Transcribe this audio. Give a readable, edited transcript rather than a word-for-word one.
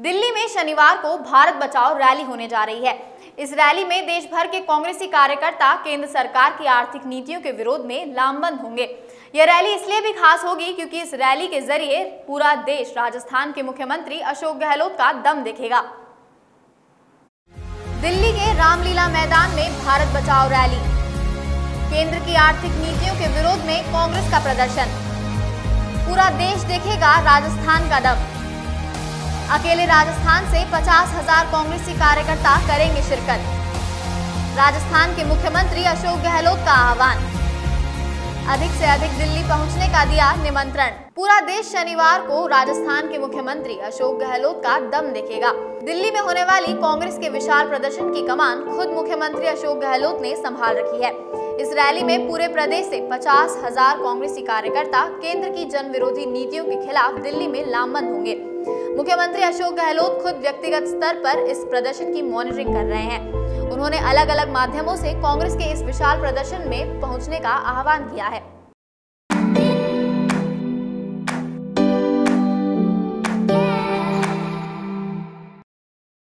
दिल्ली में शनिवार को भारत बचाओ रैली होने जा रही है। इस रैली में देश भर के कांग्रेसी कार्यकर्ता केंद्र सरकार की आर्थिक नीतियों के विरोध में लामबंद होंगे। यह रैली इसलिए भी खास होगी क्योंकि इस रैली के जरिए पूरा देश राजस्थान के मुख्यमंत्री अशोक गहलोत का दम देखेगा। दिल्ली के रामलीला मैदान में भारत बचाओ रैली, केंद्र की आर्थिक नीतियों के विरोध में कांग्रेस का प्रदर्शन, पूरा देश देखेगा राजस्थान का दम। अकेले राजस्थान से 50,000 कांग्रेसी कार्यकर्ता करेंगे शिरकत। राजस्थान के मुख्यमंत्री अशोक गहलोत का आह्वान, अधिक से अधिक दिल्ली पहुंचने का दिया निमंत्रण। पूरा देश शनिवार को राजस्थान के मुख्यमंत्री अशोक गहलोत का दम देखेगा। दिल्ली में होने वाली कांग्रेस के विशाल प्रदर्शन की कमान खुद मुख्यमंत्री अशोक गहलोत ने संभाल रखी है। इस रैली में पूरे प्रदेश से 50,000 कांग्रेसी कार्यकर्ता केंद्र की जन विरोधी नीतियों के खिलाफ दिल्ली में लामबंद होंगे। मुख्यमंत्री अशोक गहलोत खुद व्यक्तिगत स्तर पर इस प्रदर्शन की मॉनिटरिंग कर रहे हैं। उन्होंने अलग अलग माध्यमों से कांग्रेस के इस विशाल प्रदर्शन में पहुंचने का आह्वान किया है।